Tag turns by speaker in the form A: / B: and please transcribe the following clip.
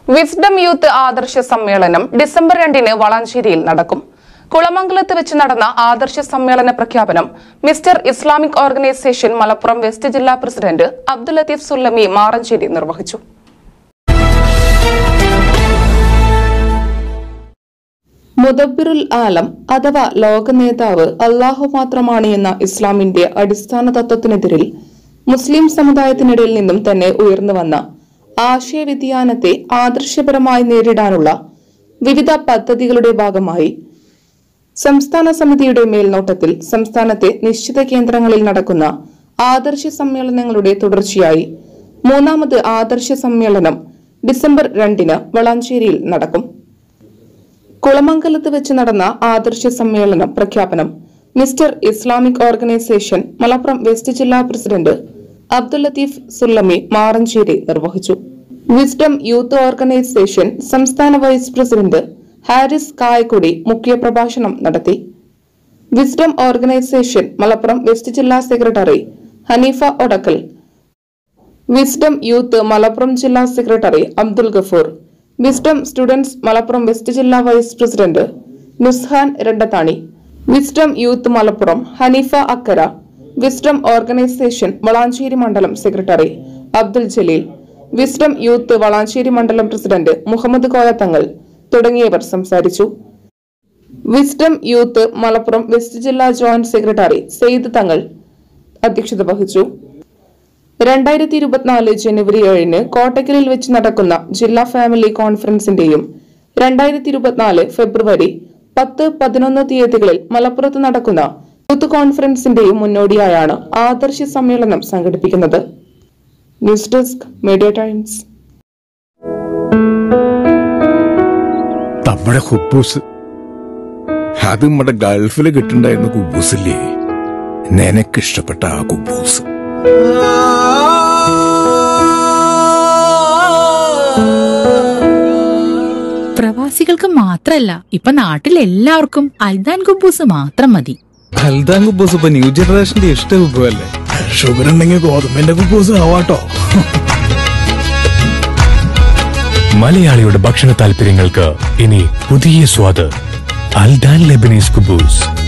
A: Wisdom youth ആദർശ സമ്മേളനം December 2-ന് വളാഞ്ചേരിയിൽ നടക്കും. കുളമംഗലത്ത് വെച്ച് നടന്ന ആദർശ സമ്മേളന പ്രഖ്യാപനം mister Islamic organisation Malappuram west ജില്ലാ പ്രസിഡന്റ് അബ്ദുൽ ലത്തീഫ് സുല്ലമി മാറഞ്ചേരി നിർവഹിച്ചു. മുദബ്ബിറുൽ ആലം അഥവാ ലോക നേതാവ് അല്ലാഹു മാത്രമാണ് എന്ന ഇസ്ലാമിന്റെ അടിസ്ഥാന തത്വത്തിനെതിരിൽ മുസ്ലിം സമുദായത്തിനിടയിൽ നിന്നും തന്നെ ഉയർന്നുവന്ന ആശയവ്യതിയാനത്തെ ആദർശപരമായി നേരിടാനുള്ള വിവിധ പദ്ധതികളുടെ ഭാഗമായി സംസ്ഥാന സമിതിയുടെ മേൽനോട്ടത്തിൽ സംസ്ഥാനത്തെ നിശ്ചിത കേന്ദ്രങ്ങളിൽ നടക്കുന്ന ആദർശ സമ്മേളനങ്ങളുടെ തുടർച്ചയായി 3ാമത് ആദർശ സമ്മേളനം ഡിസംബർ 2-ന് വളാഞ്ചേരിയിൽ നടക്കും. കുളമംഗലത്ത് വെച്ച് നടന്ന ആദർശ സമ്മേളനം പ്രഖ്യാപനം mister Islamic organisation Malappuram west ജില്ലാ പ്രസിഡന്റ് അബ്ദുൽ ലത്തീഫ് സുല്ലമി മാറഞ്ചേരി നിർവഹിച്ചു. വിസ്ഡം യൂത്ത് ഓർഗനൈസേഷൻ സംസ്ഥാന വൈസ് പ്രസിഡന്റ് ഹാരിസ് കായക്കൊടി മുഖ്യപ്രഭാഷണം നടത്തി. വിസ്ഡം ഓർഗനൈസേഷൻ മലപ്പുറം വെസ്റ്റ് ജില്ലാ secretary Hanifa Odakkal, wisdom youth Malappuram ജില്ലാ secretary Abdul Gafoor, wisdom students Malappuram west ജില്ലാ vice president Nushan Randathani, wisdom youth Malappuram Hanifa Akkara, wisdom organisation Valanchery മണ്ഡലം secretary Abdul Jaleel, wisdom youth Valanchery മണ്ഡലം പ്രസിഡന്റ് മുഹമ്മദ് കോയത്തങ്ങൾ തുടങ്ങിയവർ സംസാരിച്ചു. വിസ്ഡം യൂത്ത് മലപ്പുറം വെസ്റ്റ് ജില്ലാ ജോയിന്റ് സെക്രട്ടറി സെയ്ദ് തങ്ങൾ അധ്യക്ഷത വഹിച്ചു. 2024 ജനുവരി 7-ന് കോട്ടക്കലിൽ വെച്ച് നടക്കുന്ന ജില്ലാ ഫാമിലി കോൺഫറൻസിന്റെയും 2024 ഫെബ്രുവരി 10-11 തീയതികളിൽ മലപ്പുറത്ത് നടക്കുന്ന യൂത്ത് കോൺഫറൻസിന്റെയും മുന്നോടിയായാണ് ആദർശ സമ്മേളനം സംഘടിപ്പിക്കുന്നത്. News desk media times.
B: നമ്മുടെ കുബൂസ് അത് നമ്മുടെ ഗൾഫില് കിട്ടുണ്ടായിരുന്ന കുബൂസില്ലേ, നിനക്കിഷ്ടപ്പെട്ട ആ കുബൂസ്.
C: പ്രവാസികൾക്ക് മാത്രല്ല, ഇപ്പൊ നാട്ടിൽ എല്ലാവർക്കും അൽദാൻ കുബൂസ് മാത്രം മതി.
D: അൽദാൻ കുബൂസ് ഇപ്പൊ ന്യൂ ജനറേഷന്റെ ഇഷ്ട കുബുവല്ലേ.
E: ഷുഗർ ഉണ്ടെങ്കിൽ ഗോതമ്പിന്റെ കുബൂസ് ആവാട്ടോ.
F: മലയാളിയുടെ ഭക്ഷണ താല്പര്യങ്ങൾക്ക് ഇനി പുതിയ സ്വാദ്. അൽദാൻ ലെബനീസ് കുബൂസ്.